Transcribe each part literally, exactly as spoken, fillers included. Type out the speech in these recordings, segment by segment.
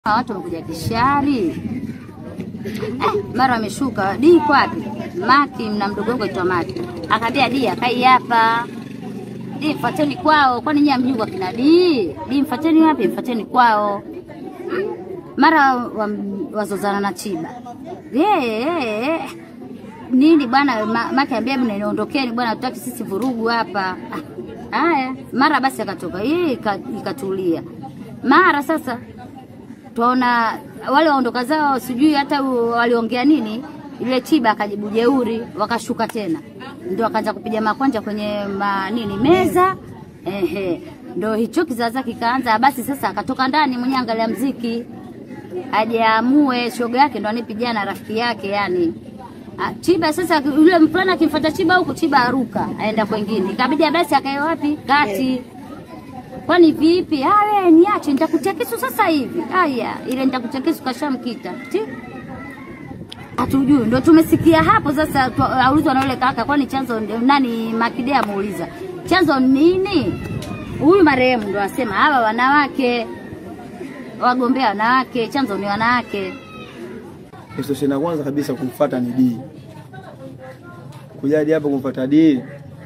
Watu wamekuja kishari. Eh, mara ameshuka, di kwapi? Maki na mdogo wangu aitwa Maki. Akaambia di akai hapa. Di mfateni kwao, kwani nyinyi mjua kina di? Di mfateni wapi? Mfateni kwao. Mara wazozana na Chiba. Eh, eh. Nini bwana Maki ambia mimi niondokeni bwana, tutaki sisi vurugu hapa. Haya, mara basi akatoka. Yeye ikatulia. Mara sasa tuona wale waondoka zao, sijui hata waliongea nini, ile Chiba akajibu jeuri, wakashuka tena. Ndio akaanza kupiga makwanja kwenye ma, nini meza. Ehe, ndio hicho kizaza kikaanza. Basi sasa akatoka ndani mwenye angalia mziki, ajiamue shoga yake ndo anipigana rafiki yake yani. Chiba sasa yule mfulana akimfuata Chiba huko, Chiba aruka aenda kwingine, ikabidi basi akae wapi kati. Kwani vipi? Ah wewe niache, nitakutia kisu sasa hivi. Haya, ile nitakutia kisu kashamkita. Ti? Hatujui, ndio tumesikia hapo sasa. Aulizwa na yule kaka, kwani chanzo nani? Makidea amuuliza. Chanzo nini? Huyu marehemu ndio asema hawa wanawake wagombea wanawake, chanzo ni wanawake. Hizo shina kwanza kabisa kumfuata ni D. Kujaji hapo kumfuata D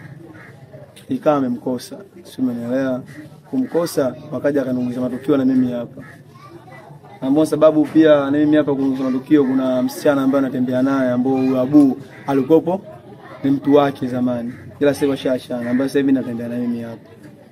ikawa amemkosa. Si umeelewa? Kumkosa wakaja akanunguza matukio na mimi hapa. Ambao sababu pia na mimi hapa kununguza matukio, kuna msichana ambaye anatembea naye ambao huyo Abu alikopo ni mtu wake zamani. Ila sasa washashana ambaye sasa hivi natembea na mimi hapa.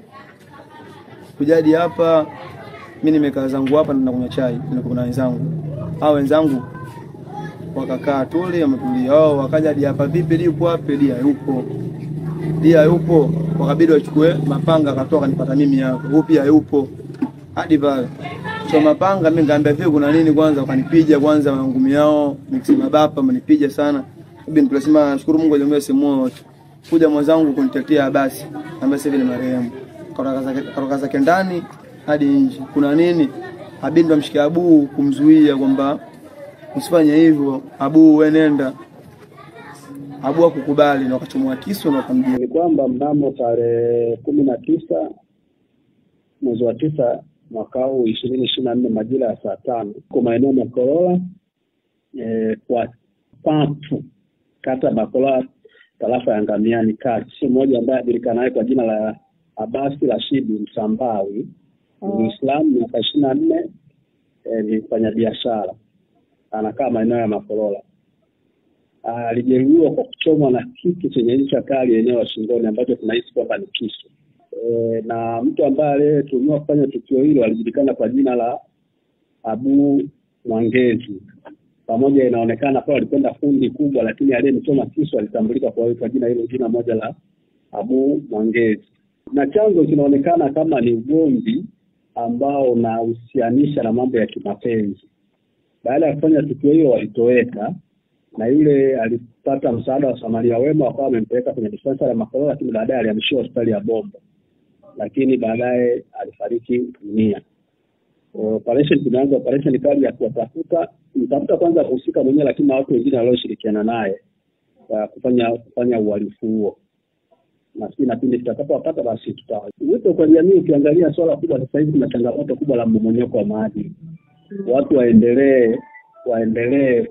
Kujaji hapa mimi nimekaa zangu hapa na kunywa chai, niko na wenzangu. Hao wenzangu wakakaa tole wametulia. Wao wakaja hadi hapa, vipi Dia yupo wapi? Dia yupo. Dia yupo, wakabidi wachukue mapanga akatoka nipata mimi hapo. Huyo pia yupo. Hadi pale. So mapanga mimi ngaambia vipi kuna nini kwanza, wakanipiga kwanza ngumi yao, nikisema baba mnipiga sana. Mimi nilisema nashukuru Mungu alimwea simu wote. Kuja mwenzangu kunitetea basi. Ambaye sasa hivi ni marehemu. Karoka zake ndani hadi nje. Kuna nini? Habidi ndo amshikia Abu kumzuia kwamba usifanye hivyo. Abu wewe nenda. Abu akukubali na wakachomwa kisu na wakamjia. Ni kwamba mnamo tarehe kumi na tisa mwezi wa tisa mwaka huu ishirini ishirini na nne majira ya saa tano kwa maeneo ya Makolola eh, kwa Pampu kata Makolola tarafa ya Ngamiani kati, mmoja ambaye anajulikana kwa jina la Abasi Rashidi Msambawi, Muislamu, miaka ishirini na nne, eh, ni mfanya biashara, anakaa maeneo ya Makolola. Alijeruhiwa kwa kuchomwa na kitu chenye ncha kali eneo la shingoni ambacho tunahisi kwamba ni kisu. E, na mtu ambaye aliyetumiwa kufanya tukio hilo alijulikana kwa jina la Abu Mwangezi. Pamoja inaonekana kwa alikwenda kundi kubwa, lakini aliyemchoma kisu alitambulika kwa kwa jina hilo, jina moja la Abu Mwangezi. Na chanzo kinaonekana kama ni ugomvi ambao unahusianisha na mambo ya kimapenzi. Baada ya kufanya tukio hilo walitoweka, na yule alipata msaada wa Samaria wema, wakawa wamempeleka kwenye dispensari ya Makolola, lakini baadaye alihamishwa hospitali ya Bombo, lakini baadaye alifariki dunia. Operation tunaanza operation kali ya kuwatafuta, mtafuta kwanza kuhusika mwenyewe, lakini na watu wengine walioshirikiana naye kwa kufanya kufanya uhalifu huo. Na sisi na pindi tutakapopata basi tutawa. Wito kwa jamii, ukiangalia swala kubwa sasa hivi kuna changamoto kubwa la mmomonyoko wa maadili. Watu waendelee waendelee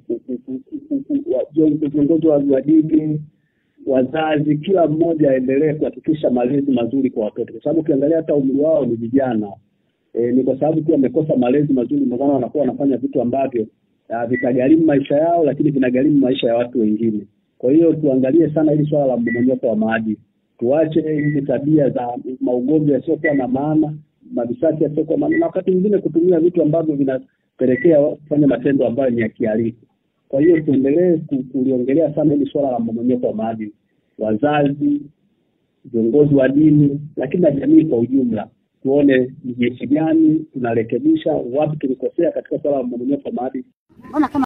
viongozi wa dini, wazazi, kila mmoja aendelee kuhakikisha malezi mazuri kwa watoto, kwa sababu ukiangalia hata umri wao ni vijana. E, ni kwa sababu pia wamekosa malezi mazuri, ndio maana wanakuwa wanafanya vitu ambavyo vitagharimu maisha yao, lakini vinagharimu maisha ya watu wengine. Kwa hiyo tuangalie sana hili swala la mmomonyoko wa maadili. Tuache hizi tabia za maugomvi yasiokuwa na maana, mabisati yasiokuwa maana, na wakati mwingine kutumia vitu ambavyo vinapelekea kufanya matendo ambayo ni ya kihalifu. Kwa hiyo tuendelee kuliongelea sana hili swala la mmomonyoko wa maadili. Wazazi, viongozi wa dini, lakini na jamii kwa ujumla, tuone ni jinsi gani tunarekebisha, wapi tulikosea katika swala la mmomonyoko wa maadili.